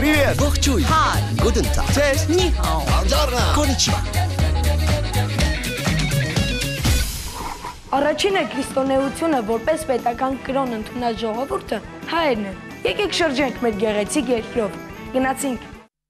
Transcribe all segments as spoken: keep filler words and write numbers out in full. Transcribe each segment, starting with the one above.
Привет. Ողջույն։ Hi. Guten Tag։ Ձեզ։ Ni hao. Buongiorno։ Konnichiwa։ Առաջինը քրիստոնեությունը որպես պետական կրոն ընդունած ժողովուրդը հայերն են։ Եկեք շրջենք մեր գեղեցիկ երկրով։ Գնացինք։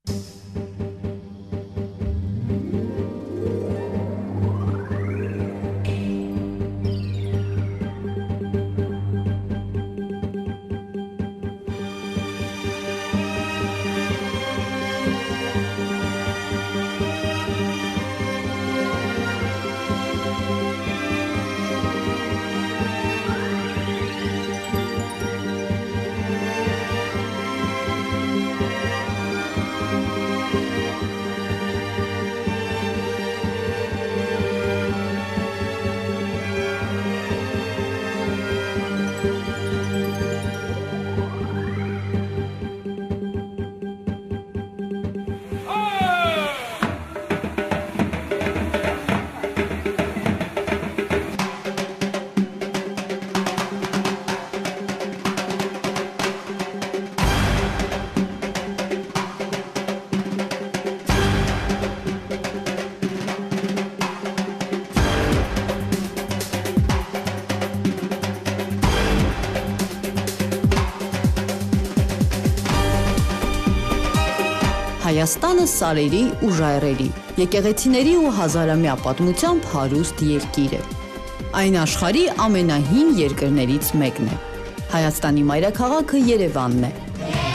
Հայաստանը սարերի ու ժայռերի, եկեղեցիների ու հազարամյա պատմությամբ հարուստ երկիր է։ Այն աշխարհի ամենահին երկրներից մեկն է։ Հայաստանի մայրաքաղաքը Երևանն է։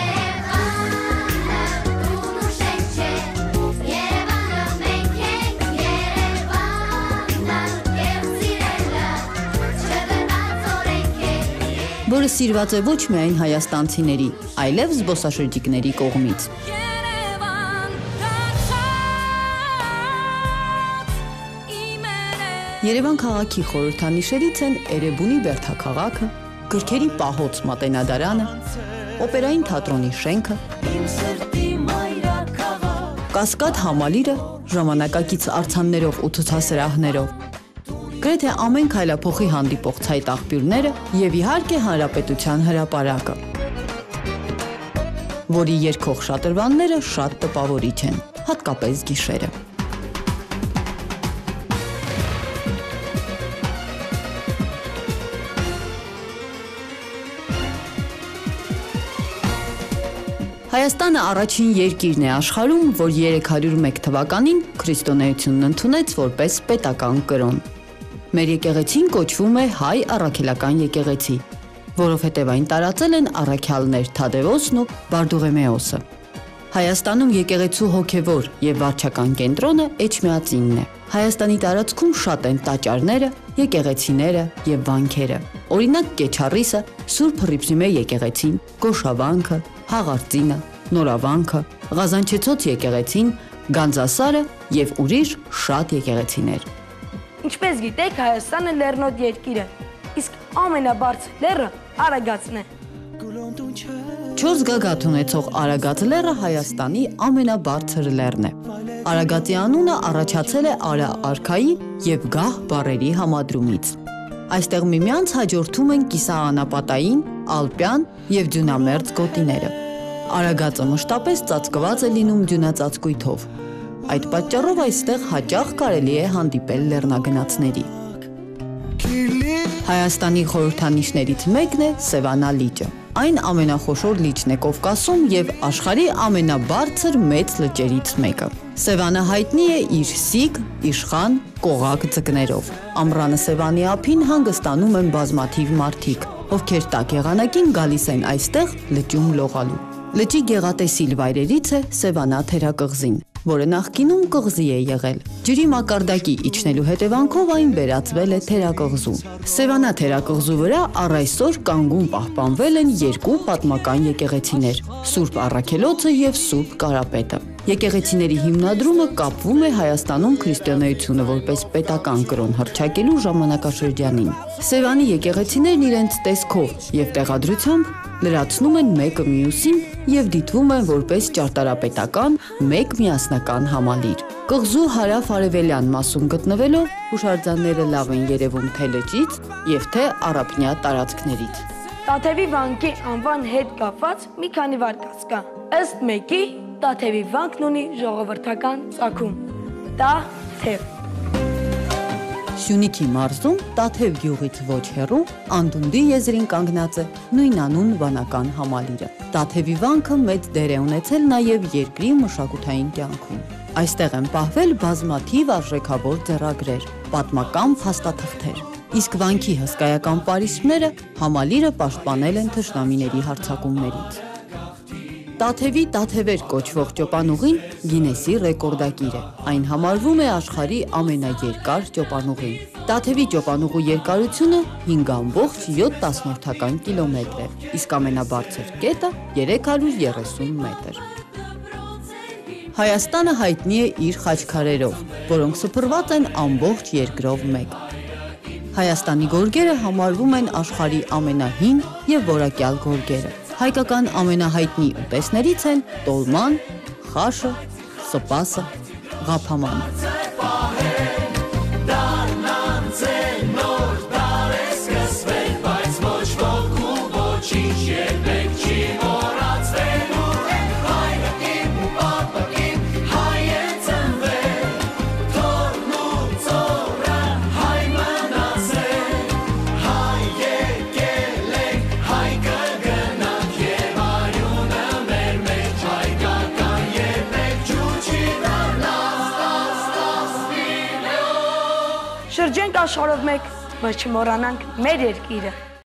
Որը սիրված է ոչ միայն հայաստանցիների, այլև զբոսաշրջիկների կողմից։ Երևան քաղաքի խորհրդանիշերից են Էրեբունի բերդաքաղաքը, գրքերի պահոց Մատենադարանը, օպերային թատրոնի շենքը, Կասկադ համալիրը ժամանակակից արձաններով ու ցուցասրահներով, գրեթե ամեն քայլափոխի հանդիպող ցայտ աղբյուրները եւ իհարկե Հանրապետության հրապարակը, որի երգող շատրվանները շատ տպավորիչ են, հատկապես գիշերը։ Հայաստանը առաջին երկիրն է աշխարհում, որ երեք հարյուր մեկ թվականին քրիստոնեությունն ընդունեց որպես պետական կրոն։ Մեր եկեղեցին կոչվում է Հայ առաքելական եկեղեցի, որովհետև այն տարածել են առաքյալներ Թադևոսն ու Բարդուղեմեոսը։ Հայաստանում եկեղեցու հոգևոր եւ վարչական կենտրոնը Էջմիածինն է։ Հայաստանի տարածքում շատ են տաճարները, եկեղեցիները եւ վանքերը։ Օրինակ Կեչառիսը, Սուրբ Հռիփսիմե եկեղեցին, Գոշավանքը, Հաղարծինը, Նորավանքը, Ղազանչեցոց եկեղեցին, Գանձասարը եւ ուրիշ շատ եկեղեցիներ։ Ինչպես գիտեք, Հայաստանը լեռնոտ երկիր է, իսկ ամենաբարձր լեռը Արագածն է։ Չորս գագաթ ունեցող Արագած լեռը Հայաստանի ամենաբարձր լեռն է։ Արագածի անունը առաջացել է Արա արքայի եւ գահ բառերի համադրումից։ Այստեղ միմյանց հաջորդում են կիսաանապատային, ալպյան եւ դյունամերձ գոտիները։ Արագածը մշտապես ծածկված է լինում դյունածածկույթով։ Այդ պատճառով այստեղ հաճախ կարելի է հանդիպել լեռնագնացների։ Հայաստանի խորհրդանիշներից մեկն է Սևանա լիճը։ Այն ամենախոշոր լիճն է Կովկասում եւ աշխարհի ամենաբարձր մեծ լճերից մեկը։ Սևանը հայտնի է իր սիկ, իշխան, կողակ ձկներով։ Ամռանը Սևանի ափին հանգստանում են բազմաթիվ մարդիկ, ովքեր տաք եղանակին գալիս են այստեղ լճում լողալու։ Լճի գեղատեսիլ վայրերից է Սևանա թերակղզին, որը նախկինում կղզի է եղել։ Ջրի մակարդակի իջնելու հետևանքով այն վերածվել է թերակղզու։ Սևանա թերակղզու վրա առ այսօր կանգուն պահպանվել են երկու պատմական եկեղեցիներ՝ Սուրբ Առաքելոցը եւ Սուրբ Կարապետը։ Եկեղեցիների հիմնադրումը կապվում է Հայաստանում քրիստոնեությունը որպես պետական կրոն հռչակելու ժամանակաշրջանին։ Սևանի եկեղեցիներն իրենց տեսքով եւ տեղադրությամբ լրացնում են մեկը մյուսին եւ դիտվում են որպես ճարտարապետական մեկ միասնական համալիր։ Կղզու հարավ-արևելյան մասում գտնվելով հուշարձանները լավ են երևում թե լճից եւ թե առափնյա տարածքներից։ Տաթևի վանքի անվան հետ կապված մի քանի վարկած կա։ Ըստ մեկի Տաթևի վանքն ունի ժողովրդական ծագում՝ Տաթև։ Սյունիքի մարզում Տաթև գյուղից ոչ հեռու Անդունդի եզրին կանգնած է նույնանուն վանական համալիրը։ Տաթևի վանքը մեծ դեր է ունեցել նաև երկրի մշակութային կյանքում։ Այստեղ են պահվել բազմաթիվ արժեքավոր ձեռագրեր, պատմական փաստաթղթեր։ Իսկ վանքի հսկայական պարիսպները համալիրը պաշտպանել են թշնամիների հարձակումներից։ Տաթևի Տաթևեր կոչվող ճոպանուղին Գինեսի ռեկորդակիր է։ Այն համարվում է աշխարհի ամենաերկար ճոպանուղին։ Տաթևի ճոպանուղու երկարությունը հինգ ամբողջ յոթ կիլոմետր է, իսկ ամենաբարձր կետը երեք հարյուր երեսուն մետր։ Հայաստանը հայտնի է իր խաչքարերով, որոնք սփռված են ամբողջ երկրով մեկ։ Հայաստանի գորգերը համարվում են աշխարհի ամենահին եւ որակյալ գորգերը։ Հայկական ամենահայտնի ուտեստներից են տոլման, խաշը, սպասը, ղափամանը։ Շրջենք աշխարհով մեկ, բայց չմոռանանք մեր երկիրը։